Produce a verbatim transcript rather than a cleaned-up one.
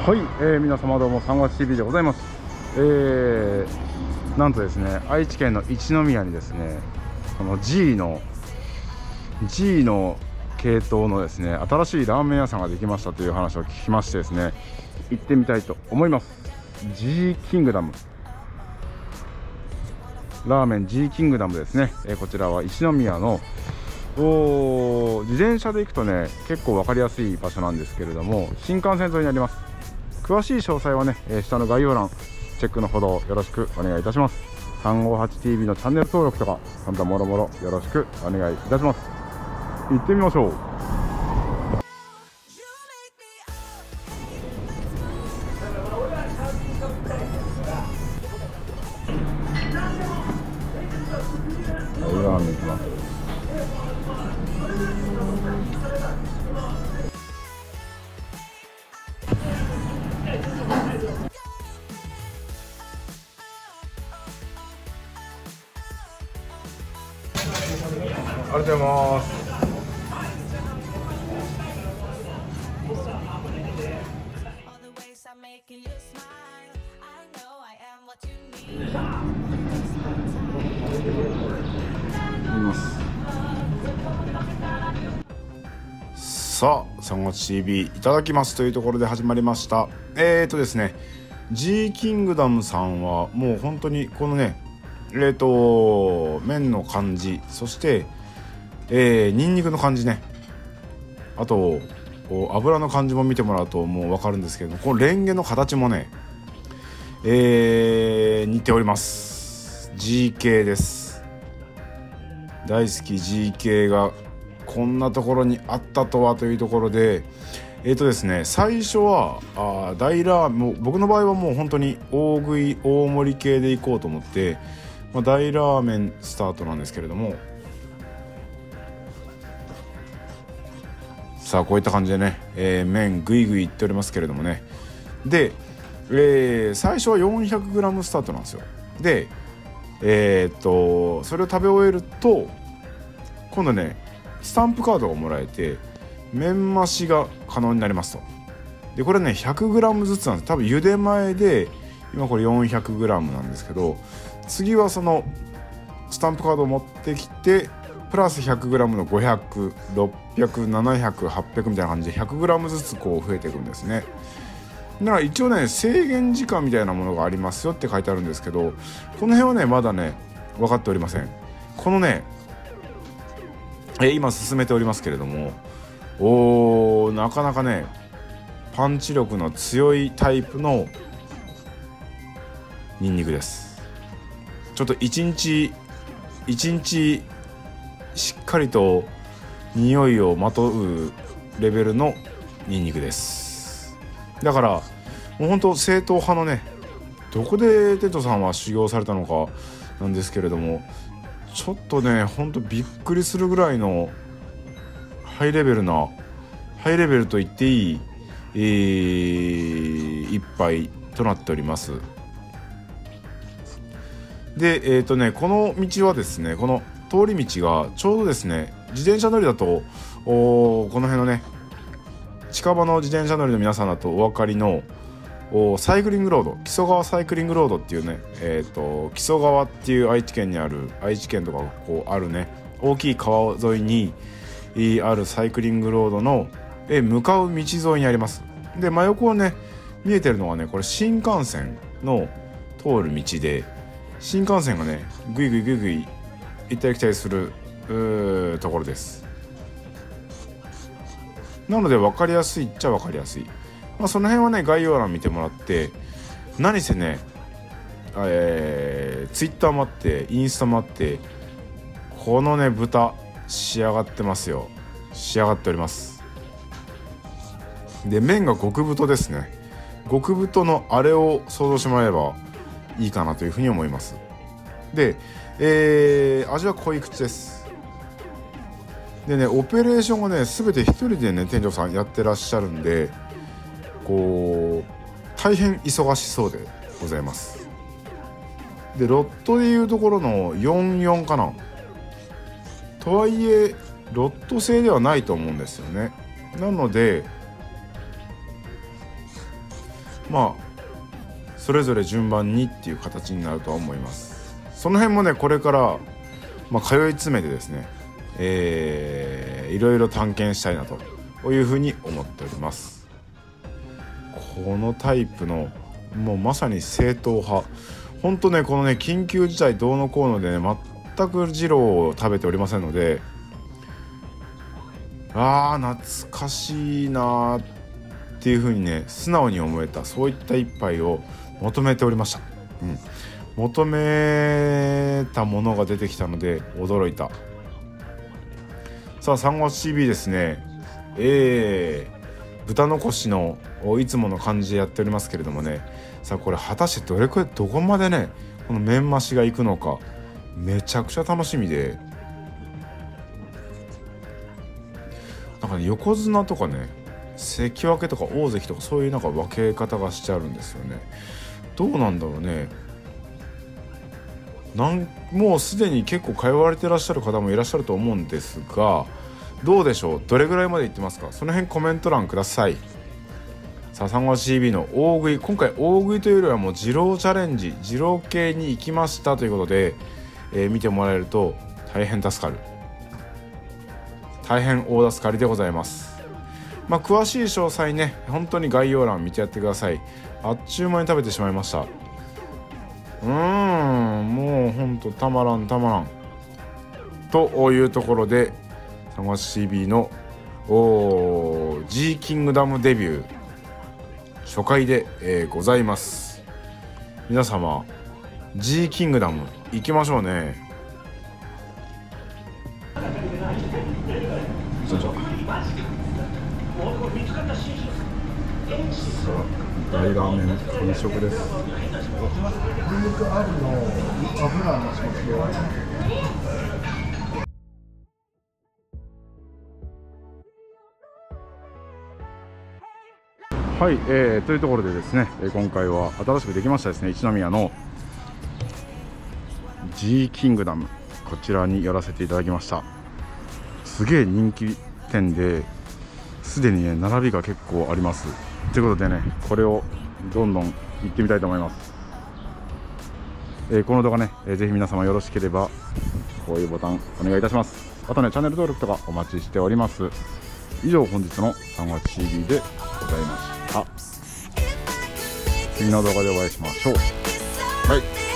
はい、えー、皆様どうもさんがつ ティーブイ でございます。えー、なんとですね、愛知県の一宮にですね、この G の G の系統のですね、新しいラーメン屋さんができましたという話を聞きましてですね、行ってみたいと思います。 G キングダムラーメン G キングダムですね。えー、こちらは一宮のお自転車で行くとね、結構分かりやすい場所なんですけれども、新幹線沿いにあります。詳しい詳細はね、えー、下の概要欄チェックのほどよろしくお願いいたします。 さんごはちティーブイ のチャンネル登録とかそんなもろもろよろしくお願いいたします。行ってみましょう。ラーメン行きます。ありがとうございます。さあ、さんがつ ティーブイ いただきますというところで始まりました。えーとですね G キングダムさんはもう本当にこのねえーと麺の感じ、そしてえー、ニンニクの感じね、あと油の感じも見てもらうともう分かるんですけど、このレンゲの形もね、えー、似ております。 ジー 系です。大好き ジー 系がこんなところにあったとはというところで、えーとですね最初はあ大ラーメン、僕の場合はもう本当に大食い大盛り系で行こうと思って、まあ、大ラーメンスタートなんですけれども、さあこういった感じでね、えー、麺ぐいぐいいっておりますけれどもね。で、えー、最初は よんひゃくグラム スタートなんですよ。でえー、っとそれを食べ終えると今度ねスタンプカードがもらえて麺増しが可能になりますと。でこれね ひゃくグラム ずつなんです。多分茹で前で今これ よんひゃくグラム なんですけど、次はそのスタンプカードを持ってきてプラス ひゃくグラム のごひゃく、ろっぴゃく、ななひゃく、はっぴゃくみたいな感じで ひゃくグラム ずつこう増えていくんですね。だから一応ね制限時間みたいなものがありますよって書いてあるんですけど、この辺はねまだね分かっておりません。このねえ今進めておりますけれども、おーなかなかねパンチ力の強いタイプのニンニクです。ちょっと一日一日しっかりと匂いをまとうレベルのニンニクです。だからもう本当正統派のね、どこでテントさんは修行されたのかなんですけれども、ちょっとね本当びっくりするぐらいのハイレベルなハイレベルと言っていい、えー、一杯となっております。でえっとねこの道はですね、この通り道がちょうどですね自転車乗りだとこの辺のね近場の自転車乗りの皆さんだとお分かりのサイクリングロード、木曽川サイクリングロードっていうね、えーと木曽川っていう愛知県にある愛知県とかこうあるね大きい川沿いにあるサイクリングロードのえ向かう道沿いにあります。で真横をね見えてるのはねこれ新幹線の通る道で、新幹線がねぐいぐいぐいぐい行ったり来たりするところです。なので分かりやすいっちゃ分かりやすい。まあ、その辺はね概要欄見てもらって、何せね、えー、ツイッターもあってインスタもあって、このね豚仕上がってますよ。仕上がっております。で麺が極太ですね。極太のあれを想像してもらえばいいかなというふうに思います。で、えー、味は濃い口です。でねオペレーションがね全て一人でね店長さんやってらっしゃるんで、こう大変忙しそうでございます。でロットでいうところのよんじゅうよんかなとはいえロット制ではないと思うんですよね。なのでまあそれぞれ順番にっていう形になるとは思います。その辺もねこれから、まあ、通い詰めてですね、えー、いろいろ探検したいなというふうに思っております。このタイプのもうまさに正統派、ほんとねこのね緊急事態どうのこうのでね全く二郎を食べておりませんので、あー懐かしいなっていう風にね素直に思えた、そういった一杯を求めておりました。うん、求めたものが出てきたので驚いた。さあさんがつ ティーブイ ですね、えー、豚残しのいつもの感じでやっておりますけれどもね、さあこれ果たしてどれくらいどこまでねこの麺増しがいくのかめちゃくちゃ楽しみで、なんかね横綱とかね関脇とか大関とかそういうなんか分け方がしてあるんですよね。どうなんだろうね。なんもうすでに結構通われてらっしゃる方もいらっしゃると思うんですが、どうでしょう、どれぐらいまでいってますか、その辺コメント欄ください。さあさんがつ ティーブイ の大食い、今回大食いというよりはもう二郎チャレンジ、二郎系に行きましたということで、えー、見てもらえると大変助かる、大変大助かりでございます。まあ詳しい詳細ね本当に概要欄見てやってください。あっちゅう間に食べてしまいました。うーんもうほんとたまらんたまらんというところで、さんがつ ティーブイ のお G キングダムデビュー初回で、えー、ございます。皆様 G キングダム行きましょうね。それじゃ大ラーメン完食です。はい、えー、というところでですね、今回は新しくできましたですね、一宮の G キングダム、こちらに寄らせていただきました。すげえ人気店ですでにね並びが結構ありますということでね、これをどんどん行ってみたいと思います。えー、この動画ね、えー、ぜひ皆様よろしければこういうボタンお願いいたします。あとねチャンネル登録とかお待ちしております。以上本日のさんがつ ティーブイ でございました。次の動画でお会いしましょう。はい。